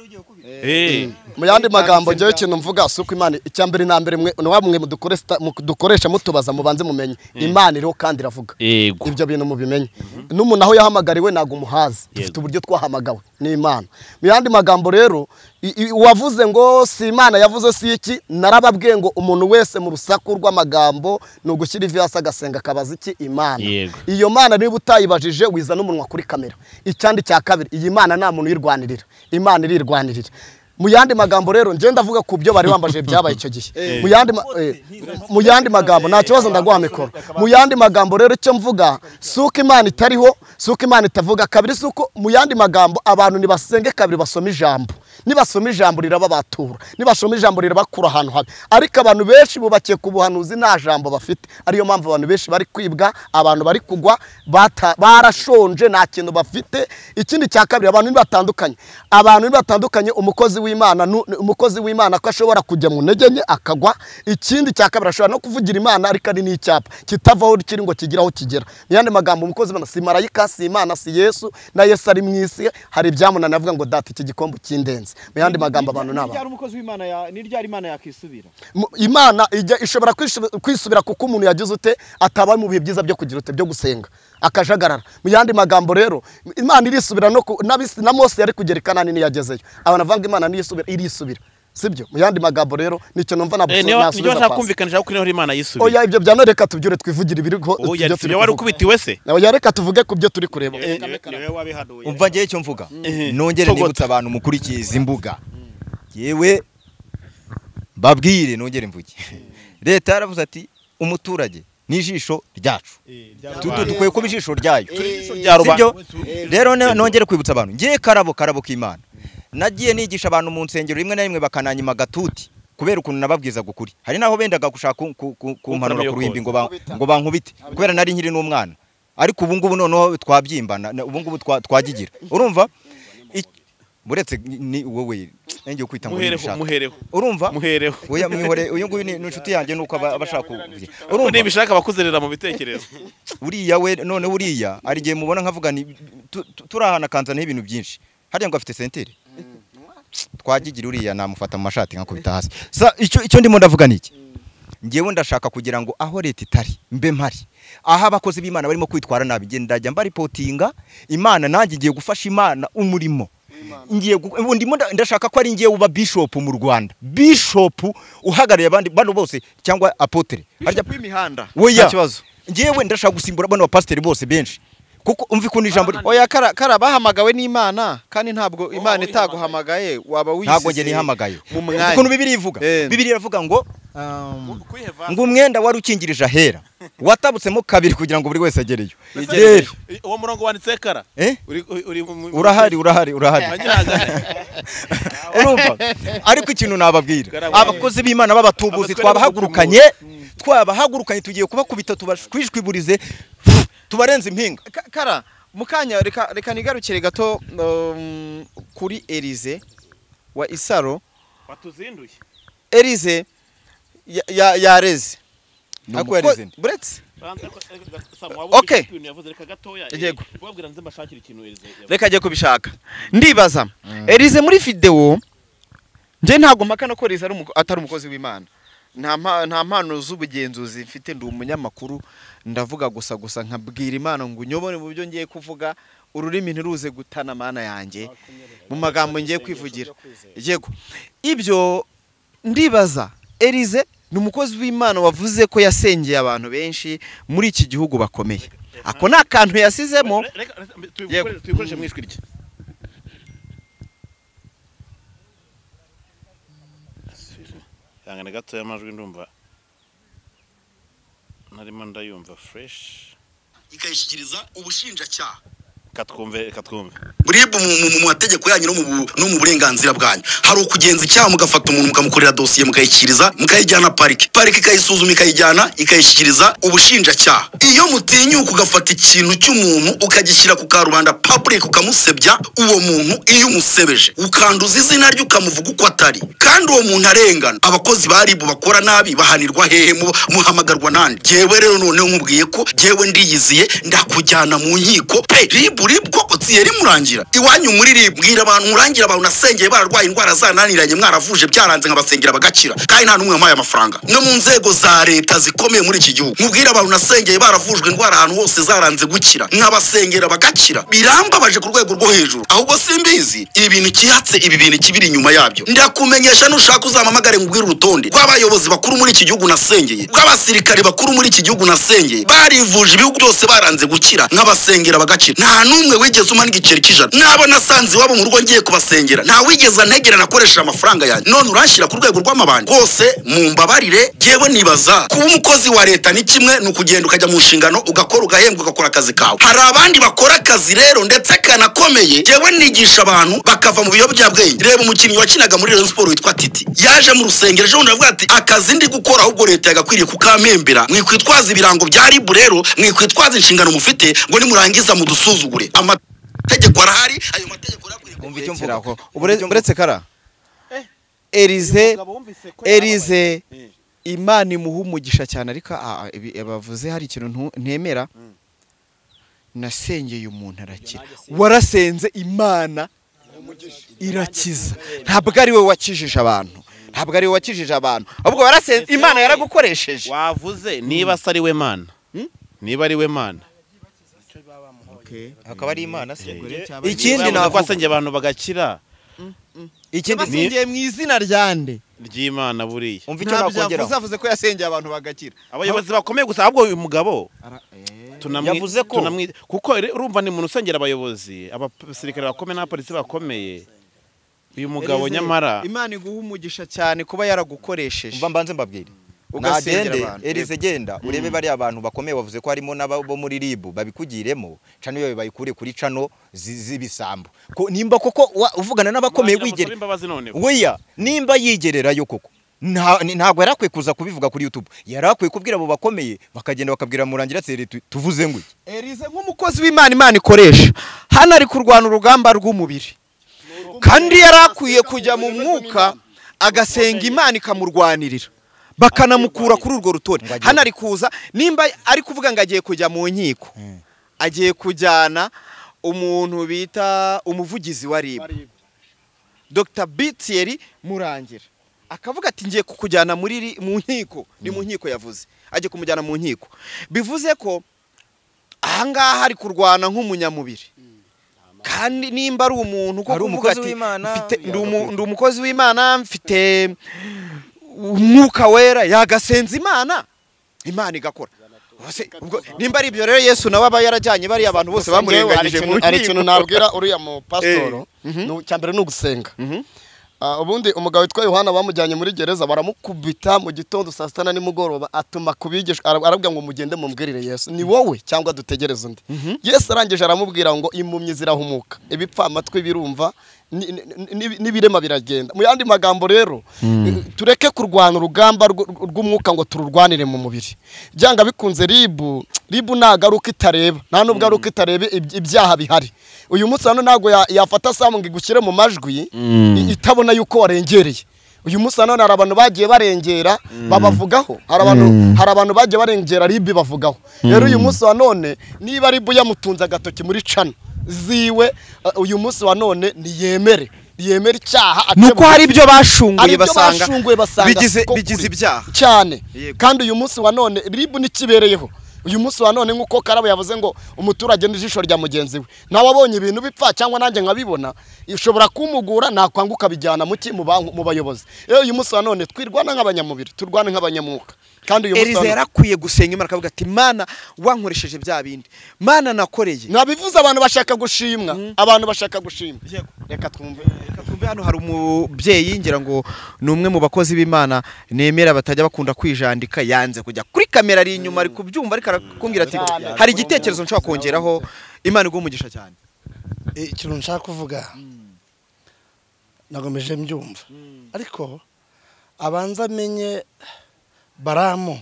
Mu yandi magambo ngewe ikintu mvuga suko Imana icyambere na mbere mwe wamwe dukoresha mutubaza mubanze mumenye Imana iriho kandi iravuga. Ibyo bintu mubimenye. N'umuntu aho yahamagariwe nago umuhazi, dufite uburyo twahamagawe ni Imana. Mu yandi magambo rero wavuze ngo si Imana yavuze si iki, narababwiye ngo umuntu wese mu rusaku rw'amagambo no gushyira ivi hasi agasenga kabaza iki Imana. Iyo Mana niba utayibajije wiza n'umunwa kuri kamera. Icyandi cya kabiri, iyi Mana nta muntu yirwanirira, Imana irirwanirira. Mu yandi magambo rero nje ndavuga ku byo bari bambaje byabaye icyo gihe. Mu yandi magambo nta kibazo ndaguha mikoro. Mu yandi magambo rero icyo mvuga suko Imana itariho, suko Imana itavuga. Kabiri suko mu yandi magambo abantu nibasenge, kabiri basoma ijambo. Nibasoma ijambo rirababatura, nibasoma ijambo rirabakura ahantu habi. Ariko abantu benshi bubakiye ku buhanuzi nta jambo bafite. Ariyo mpamvu abantu benshi bari kwibwa, abantu bari kugwa, barashonje nta kintu bafite. Ikindi cya kabiri, abantu batandukanye, abantu batandukanye. Umukozi w'Imana ko ashobora kujya mu ntege nke akagwa. Ikindi cya kabiri, ashobora no kuvugira Imana ariko ari n'icyapa kitavaho kiri ngo kigiraho kigera. Mu yandi magambo, umukozi w'Imana si marayika, si Imana, si Yesu. Na Yesu ari mu isi, hari ibyamunana avuga ngo data iki gikombe kindenze. Mu yandi magambo, abantu naba ryari umukozi w'Imana ni ryari Imana yakisubira. Imana ishobora kwisubira kuko umuntu yagize ute ataba mu bihe byiza byo kugira ute byo gusenga akajagarara. Mu yandi magambo rero Imana irisubira no na Mose yari kugera i Kanani yagezeyo. Abantu bavanga Imana irisubira. sibyo mu yandi magambo rero nicyo numva niyo ntakumvikanisha ko niho Imana yisubiye oya ibyo byano reka tubyure twivugira ibiriho oya turi wari ukubitiwe se oya reka tuvuge ku byo turi kureba umva ngiye cyo mvuga nongere nibutsa abantu mukurikiye izi mbuga yewe babwire nongere mvuge leta yaravuze ati umuturage n'ijisho ryacu dukwiye kuba ijisho ryayo sibyo rero nongere kwibutsa abantu ngiye karabo k'Imana nagiye nigisha abantu mu nsengero rimwe na rimwe bakananyima gatuti kubera ukuntu nababwiza gukuri hari naho bendaga gushaka kumpanura ku ruhimbi ngo bankubite kubera nari nkiri n'umwana ariko ubu ngubu noneho twabyimbana ubu ngubu twagigira urumva buretse ni wowe ngiye kwita ngo muhereho urumva muhereho oya mwihore uyu nguyu ni inshuti yanjye nuko abashaka kuvuga urumva nibishaka bakuzerera mu bitekerezo uriya we none uriya ari giye mubona nkavuga ni turahana kanzana ibintu byinshi hariya ngo afite sentere twagigira uriya namufata mu mashati nkakubita hasi icyo ndimo ndavuga niki ngewe ndashaka kugira ngo aho leta itari mbe mpari aho abakozi b'Imana barimo kwitwara nabi ndajya mbaripotinga Imana nanjye ngiye gufasha Imana umurimo ndashaka ko ari ngiye uba bishop mu Rwanda bishop uhagarariye abandi bano bose cyangwa apotre harya kw'imihanda nta kibazo ngewe ndashaka gusimbura bano bapasiteri bose benshi kuko umva ko ijambo oya kara bahamagawe n'Imana kandi ntabwo Imana itaguhamagaye waba wisize ntabwo nge nihamagaye mu mwanya kuko Bibiliya ivuga Bibiliya iravuga ngo umwenda wari ukingirije ahera watabutsemo kabiri kugira ngo buri wese agereyo uwo murongo wanditse kara urahari urumva ariko ikintu nababwira abakozi b'Imana b'abatubuzi twabahagurukanye tugiye kubakubita tubashwishwiburize tubarenze impinga kara mukanya reka nigarukire gato kuri Elize wa Isaro watuzinduye Elize yareze nako yareze buretse okay yego reka agiye kubishaka ndibaza Elize muri video nje ntago mpakana ko Elize atari umukozi w'Imana nta mpano z'ubugenzuzi mfite ndi umunyamakuru ndavuga gusa nkabwira Imana ngo unyobore mu byo ngiye kuvuga ururimi ntiruze gutana mana yanjye mu magambo ngiye kwivugira yego ibyo ndibaza Elize ni umukozi w'Imana wavuze ko yasengeye abantu benshi muri iki gihugu bakomeye ako ni akantu yasizemo tuyikoreshe mu ijwi rye yangana gato y'amajwi ndumva narimo ndayumva fresh ikayishyikiriza ubushinjacyaha katwumve buribwe mu mategeko yanyu no mu burenganzira bwanyu hari ukugenza icyaha mugafata umuntu mukamukorera dosiye mukayikiriza mukayijyana parike ikayisuzuma ikayijyana ikayishyikiriza ubushinjacyaha iyo mutinyuka ugafata ikintu cy'umuntu ukagishyira ku karubanda public ukamusebya uwo muntu iyo umusebeje ukanduza izina rye ukamuvuga uko atari kandi uwo muntu arengana abakozi baribu bakora nabi bahanirwa hehe muhamagarwa nande jewe rero noneho nkubwiye ko jewe ndiyiziye ndakujyana mu nkiko ribu ko tsiyeri murangira iwanyu muri ribwira abantu murangira abantu nasengeye bararwaye indwara zananiranye mwaravuje byaranze nkabasengera bagakira kandi nta numwe amaye amafaranga no mu nzego za leta zikomeye muri iki gihugu mubwira abantu nasengeye baravujwe indwara ahantu hose zaranze gukira nkabasengera bagakira birambabaje ku rwego rwo hejuru ahubwo simbizi ibintu kihatse ibi bintu kibiri inyuma yabyo ndakumenyesha nushaka uzamamagare ngubwira urutonde rw'abayobozi bakuru muri iki gihugu nasengeye rw'abasirikare bakuru muri iki gihugu nasengeye barivuje ibihugu byose baranze gukira nkabasengera bagakira nta numwe wigeze umana igiceri cy'ijana nabo nasanze wabo mu rugo ngiye kubasengera nta wigeze antegera nakoresha amafaranga yanjye none uranshyira ku rwego rw'amabandi rwose mumbabarire jewe nibaza kuba umukozi wa leta ni kimwe ni ukugenda ukajya mu nshingano ugakora ugahembwa ugakora akazi kawe hari abandi bakora akazi rero ndetse kanakomeye jewe nigisha abantu bakava mu biyobyabwenge reba umukinnyi wakinaga muri Rayon Sport witwa Titi yaje mu rusengero ejo ndavuga ati akazi ndi gukora ahubwo leta yagakwiriye kukamembera mwikwitwaza ibirango bya ribu rero mwikwitwaza inshingano mufite ngo nimurangiza mudusuzugure amategeko arahari ayo mategeko yakwiye uretse kara Elize Imana imuha umugisha cyane ariko bavuze hari ikintu ntemera nasengeye umuntu arakira warasenze Imana irakiza ntabwo ari we wakijije abantu ahubwo warasenze Imana yaragukoresheje wavuze niba ari we Mana niba ari we Mana akaba ari Imana se ikindi navuga basengeye abantu bagakira ikindi yasengeye mu izina ryande ry'Imana buriya umva icyo nakongeraho uzavuze ko yasengeye abantu bagakira abayobozi bakomeye gusa ahubwo uyu mugabo yavuze ko kuko urumva ni umuntu usengera abayobozi abasirikare bakomeye n'abapolisi bakomeye uyu mugabo nyamara Imana iguha umugisha cyane kuba yaragukoresheje umva mbanze mbabwire nagende Elize genda urebe bari abantu bakomeye bavuze ko harimo n'abo muri Ribu babikugiremo cano yo bayikure kuri cano z'ibisambo ko nimba koko uvugana n'abakomeye wigere weya nimba yigererayo koko ntabwo yarakwiye kuza kubivuga kuri YouTube yarakwiye kubwira abo bakomeye bakagenda bakabwira murangira tsere tuvuze ngo iki Elize nk'umukozi w'Imana Imana ikoresha hano ari kurwana urugamba rw'umubiri kandi yarakwiye kujya mu mwuka agasenga Imana ikamurwanirira bakanamukura kuri urwo rutore hano ari kuza nimba ari kuvuga ngo agiye kujya mu nkiko agiye kujyana umuntu bita umuvugizi wa Ribu Dr. Bitieri Murangira akavuga ati ngiye kukujyana mu nkiko ni mu nkiko yavuze agiye kumujyana mu nkiko bivuze ko ahangaha ari kurwana nk'umunyamubiri kandi nimba ari umuntu ko kuvuga ati ndi umukozi w'Imana mfite umwuka wera yagasenza Imana igakora nimba ari ibyo rero Yesu nawe aba yarajyanye bari abantu bose bamurengagije mu ari ikintu nabwira uriya mu pastor cyambere no gusenga ubundi umugabo witwa Yohana bamujyanye muri gereza baramukubita mu gitondo saa 6 nimugoroba atuma kubigisha arabwira ngo mugende mumbwirire Yesu ni wowe cyangwa dutegereze undi Yesu arangije aramubwira ngo impumyi zirahumuka ibipfa amatwi birumva n'ibirema biragenda mu yandi magambo rero tureke kurwana urugamba rw'umwuka ngo tururwanire mu mubiri byanga bikunze Ribu nagaruka itareba nta nubwo aruka itarebe ibyaha bihari uyu munsi hano nago yafata samu ngo igushyire mu majwi itabona yuko warengereye uyu munsi hano hari abantu bagiye barengera babavugaho hari abantu bagiye barengera Ribu bavugaho rero uyu munsi wa none niba Ribu yamutunze agatoki muri cano ziwe uyu munsi wa none niyemere icyaha nuko hari ibyo bashunguye basanga bigize ibyaha cyane kandi uyu munsi wa none Ribu nikibereyeho uyu munsi wa none nkuko Karabo yavuze ngo umuturage n'ijisho rya mugenzi we nawe abonye ibintu bipfa cyangwa nanjye nkabibona ishobora kumugura nakwanguka bijyana mu bayobozi uyu munsi wa none twirwana nk'abanyamubiri turwana nk'abanyamwuka kandi uyu munsi yarakwiye gusenga Imana akavuga ati Mana wankoresheje bya bindi Mana nakoreye nabivuze abantu bashaka gushimwa reka twumve hano hari umubyeyi ngira ngo ni umwe mu bakozi b'Imana nemera batajya bakunda kwijandika yanze kujya kuri kamera ari inyuma ari kubyumva ariko arakumbwira ati hari igitekerezo nshaka kongeraho Imana igumugisha cyane ikintu nshaka kuvuga nagomeje mbyumva ariko abanza amenye Baramu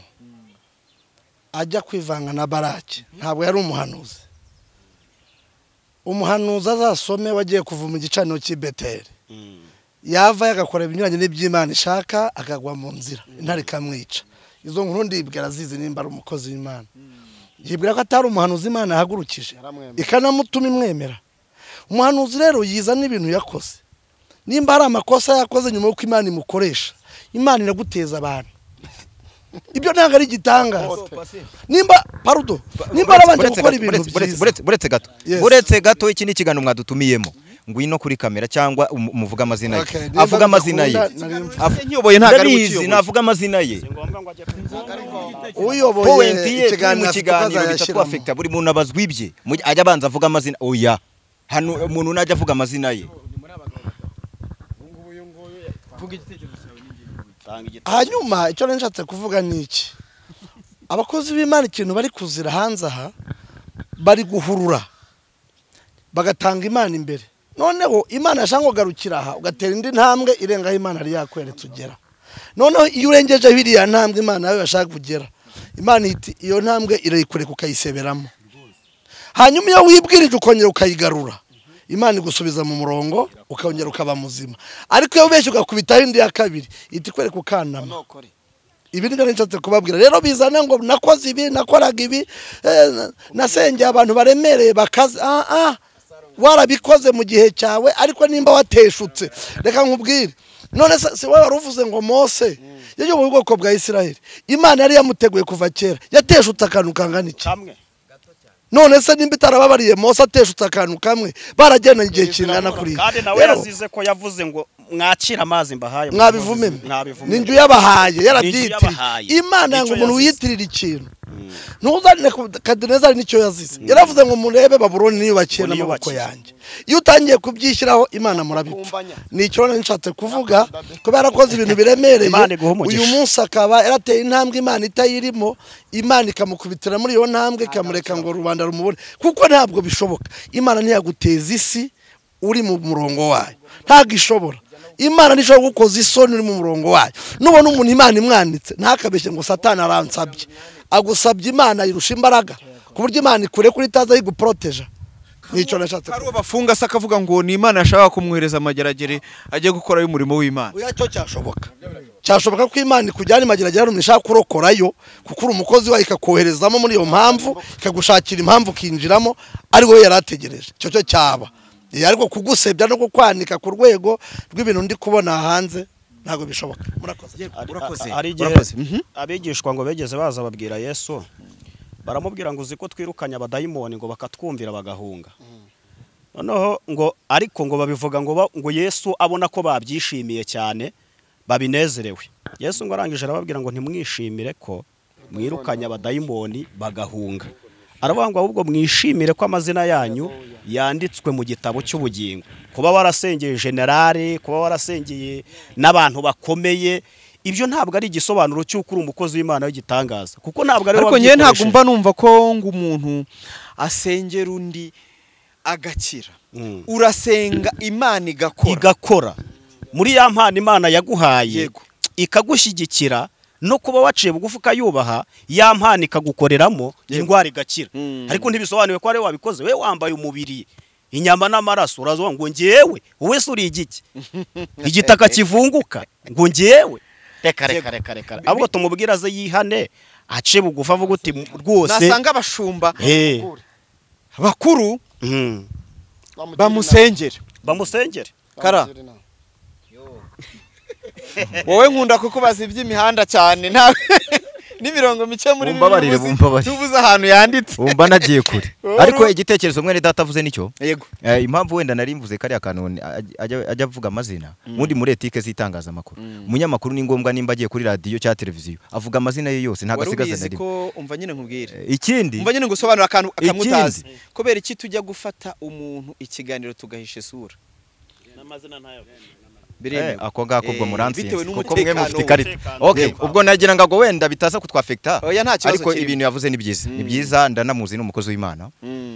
ajya kwivanga na Baraki ntabwo yari umuhanuzi azasome wagiye kuva mu gicaniro cy'Ibeteli yava yagakora ibinyuranye n'iby'Imana ishaka akagwa mu nzira intare ikamwica izo nkuru ndibwira zizi nimba ari umukozi w'Imana yibwira ko atari umuhanuzi Imana yahagurukije ikanamutuma imwemera umuhanuzi rero yiza n'ibintu yakoze nimba hari amakosa yakoze nyuma y'uko Imana imukoresha Imana iraguteza abantu ibyo ntabwo ari igitangaza nimba arabanje gukora ibintu byiza buretse gato iki ni ikiganiro mwadutumiyemo ngwino kuri kamera cyangwa umuvuga amazina ye avuga amazina ye nyoboye ntago ari ukiyoboye navuga amazina ye uyoboye ikiganiro bitatu affecta buri muntu abazwa ibye ajya abanza avuga amazina oya hano umuntu najya avuga amazina ye hanyuma icyo nshatse kuvuga ni iki abakozi b'Imana ikintu bari kuzira hanze aha bari guhurura bagatanga Imana imbere noneho Imana yashaka kugarukira aha ugatera indi ntambwe irengaho Imana yari yakweretse ugera noneho iyo urengeje biriya ntambwe Imana yawe yashaka kugera Imana iti iyo ntambwe irayikureka ukayiseberamo hanyuma iyo wibwirije ukongera ukayigarura Imana igusubiza mu murongo ukongera ukaba muzima ariko iyo ubeshye ugakubitaho indi ya kabiri iti kwereka ukanama ibi nibyo nshatse kubabwira rero bizana ngo nakoze ibi nakoraga ibi nasengeye abantu baremereye bakaze warabikoze mu gihe cyawe ariko nimba wateshutse reka nkubwire none si wowe waruvuze ngo Mose yayoboye ubwoko bwa Isiraheli Imana yari yamuteguye kuva kera yateshutse akantu kangana iki none se nimba itarababariye Mose ateshutse akantu kamwe baragenda igihe kingana kuri kandi nawe yazize ko yavuze ngo mwakira amazi mbahaye mwabivume ninjye yabahaye yarabyitiriye Imana yanga umuntu wiyitirira ikintu ntuzane Kadinezari nicyo yazize yaravuze ngo murebe Babuloni niyubakiye n'amaboko yanjye iyo utangiye kubyishyiraho Imana murabipfa nicyo nshatse kuvuga kubera ko ibintu biremereye uyu munsi akaba yarateye intambwe Imana itayirimo Imana ikamukubitira muri iyo ntambwe ikamureka ngo rubanda rumubone kuko ntabwo bishoboka Imana ntiyaguteza isi uri mu murongo wayo ntabwo ishobora Imana nishobora gukoza isoni uri mu murongo wayo nubona umuntu Imana imwanditse ntakabeshye ngo Satani aransabye agusabye Imana yirusha imbaraga ku buryo Imana ikure kuri taza yiguproteja nicyo nashatse ari bafunga se akavuga ngo ni Imana yashaka kumwohereza amageragere ajye gukora y'umurimo w'Imana oya cyo cyashoboka ko Imana ikujyana imageragere rumishaka kurokorayo kuko uri umukozi wayo ikakoherezamo muri iyo mpamvu ikagushakira impamvu kinjiramo ari wowe yarategereje cyo cyaba ariko kugusebya no kukwanika ku rwego rw'ibintu ndi kubona hanze ntago bishoboka murakoze abigishwa ngo begeze baza babwira Yesu baramubwira ngo uziko twirukanye abadayimoni ngo bakatwumvira bagahunga noneho ngo ariko ngo babivuga ngo Yesu abona ko babyishimiye cyane babinezerewe Yesu ngo arangije arababwira ngo ntimwishimire ko mwirukanye abadayimoni bagahunga aravuga ngo ahubwo mwishimire ko amazina yanyu yanditswe mu gitabo cy'ubugingo kuba warasengeye generale kuba warasengeye n'abantu bakomeye ibyo ntabwo ari igisobanuro cy'uko uri umukozi w'Imana w'igitangaza kuko ntabwo ari ariko ngiye ntabwo mba numva ko ngo umuntu asengera undi agakira urasenga Imana igakora muri ya mpano Imana yaguhaye ikagushyigikira no kuba waciye bugufi ukayubaha ya mpano ikagukoreramo indwara igakira ariko ntibisobanuye ko ari wabikoze we wambaye umubiri inyama n'amaraso urazo ngo ngewe wowe se uri igiki igitaka kivunguka ngo ngewe reka ahubwo tumubwira aze yihane ace bugufi avuga uti rwose nasanga abashumba bakuru bamusengere kara wowe nkunda kukubaza iby'imihanda cyane nta n'imirongo mike muri bumbabarire tuvuze ahantu yanditse umba nagiye kure ariko igitekerezo mwene data avuze nicyo yego impamvu wenda nari mvuze kari akantu ajya avuga amazina mundi muri etike z'itangazamakuru umunyamakuru ni ngombwa nimba agiye kuri radio cyangwa televiziyo avuga amazina ye yose ntago asigaza na rimwe ko umva nyine nkubwire ikindi umva nyine gusobanura akantu akamutazi kubera iki tujya gufata umuntu ikiganiro tugahisha isura n'amazina ntayo ako ngako ubwo muransi kuko mwe mufite ikarita okay ubwo nagira ngo wenda bitaza kutwafecta ariko ibintu yavuze ni byiza ndanamuzi n'umukozi w'Imana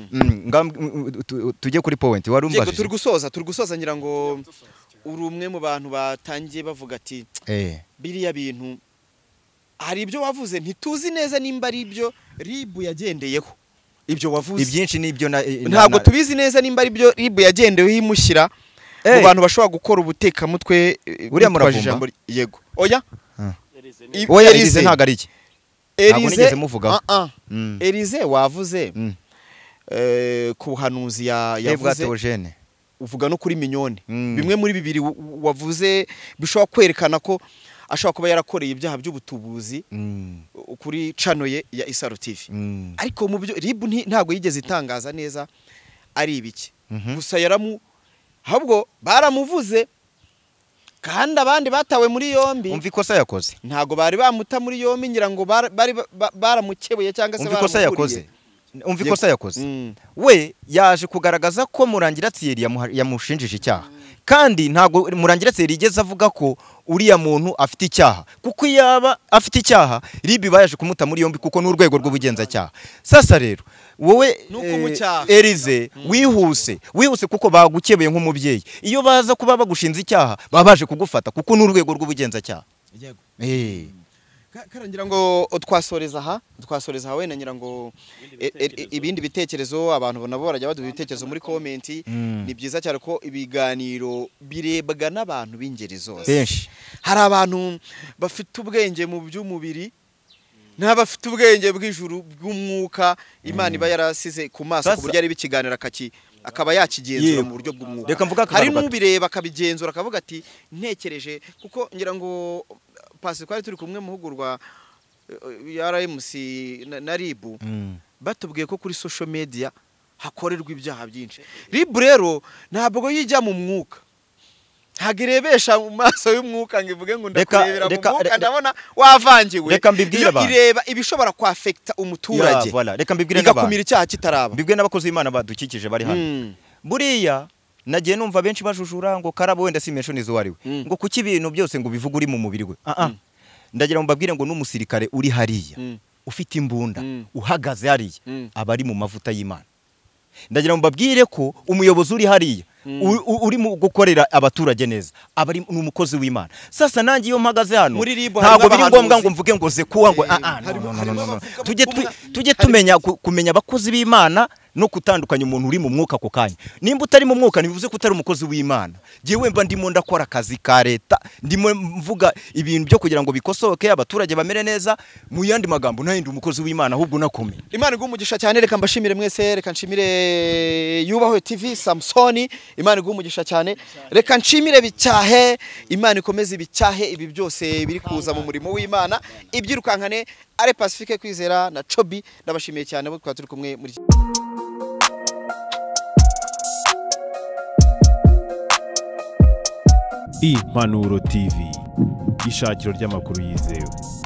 tujye kuri point warumbaje turi gusoza ngira ngo uri umwe mu bantu batangiye bavuga ati biriya bintu hari ibyo wavuze ntituzi neza nimba ari ibyo ribu yagendeyeho ibyo wavuze ibyinshi nibyo ntabwo tubizi neza nimba ari ibyo ribu yagendeyeho imushyira mu bantu bashobora gukora ubutekamutwe uriya muravumba yego oya Elize ntago ari iki ntabwo nigeze muvuga Elize wavuze ku buhanuzi yavuze uvuga no kuri minyoni bimwe muri bibiri wavuze bishobora kwerekana ko ashobora kuba yarakoreye ibyaha by'ubutubuzi kuri channel ye ya Isaro TV ariko mu byo ribu ntabwo yigeze itangaza neza ari ibiki gusa ahubwo baramuvuze kandi abandi batawe muri yombi umva ikosa yakoze ntago bari bamuta muri yombi ngira ngo bari baramukebeye cyangwa se baramukuriye umva ikosa yakoze we yaje kugaragaza ko Murangira Thierry yamushinjije icyaha kandi ntago Murangira Thierry igeze avuga ko uriya muntu afite icyaha kuko yaba afite icyaha ribi bayaje kumuta muri yombi kuko n'urwego rw'ubugenzacyaha sasa rero wowe Elize wihuse kuko bagukebeye nk'umubyeyi iyo baza kuba bagushinze icyaha babaje kugufata kuko n'urwego rw'ubugenzacyaha karangira ngo twasoreza aha wenda ngira ngo ibindi bitekerezo abantu nabo barajya baduha ibitekerezo muri comment ni byiza cyane ko ibiganiro birebwa n'abantu b'ingeri zose benshi hari abantu bafite ubwenge mu by'umubiri n'abafite ubwenge bw'ijuru bw'umwuka Imana iba yarasize ku maso ku buryo ari bikiganira akaba yakigenzura mu buryo bw'umwuka hari n'ubireba akabigenzura akavuga ati ntekereje kuko ngira ngo pasi twari turi kumwe muhugurwa ya RMC na Ribu batubwiye ko kuri social media hakorerwa ibyaha byinshi. RIB rero ntabwo yijya mu mwuka, ntabwo irebesha mu maso y'umwuka ngo ivuge ngo ndakurebera mu mwuka ndabona wavangiwe. Reka mbibwire abantu, ireba ibishobora kwafekta umuturage, reka mbibwire igakumira icyaha kitaraba. Mbibwire n'abakozi b'Imana badukikije bari hano. Buriya nagiye numva benshi bajujura ngo Karabo wenda si mention izo wariwe ngo kuki ibintu byose ngo bivuga uri mu mubiri we. Ndagira ngo mbabwire ngo n'umusirikare uri hariya ufite imbunda uhagaze hariya abari mu mavuta y'Imana. Ndagira ngo mbabwire ko umuyobozi uri hariya uri mu gukorera abaturage neza abari n'umukozi w'Imana. Sasa nanjye iyo mpagaze hano ntabwo biri ngombwa ngo mvuge ngo ze kuwa ngo tujye kumenya abakozi b'Imana no kutandukanya umuntu uri mu mwuka ako kanya. Nimba utari mu mwuka ntibivuze ko utari umukozi w'Imana. Jewe mba ndimo ndakora akazi ka leta, ndimo mvuga ibintu byo kugira ngo bikosoke abaturage bamere neza. Mu yandi magambo nahindi umukozi w'Imana ahubwo nakomeye. Imana igumugisha cyane. Reka mbashimire mwese, reka nshimire Yubahwe TV Samsoni. Imana igumugisha cyane. Reka nshimire Bicyahe, Imana ikomeze Bicyahe ibi byose biri kuza mu murimo w'Imana. Ibyirukankane Are Pacifique Kwizera na Chobi, ndabashimiye cyane bo twaturi kumwe muri Impanuro TV, ishakiro ry'amakuru yizewe.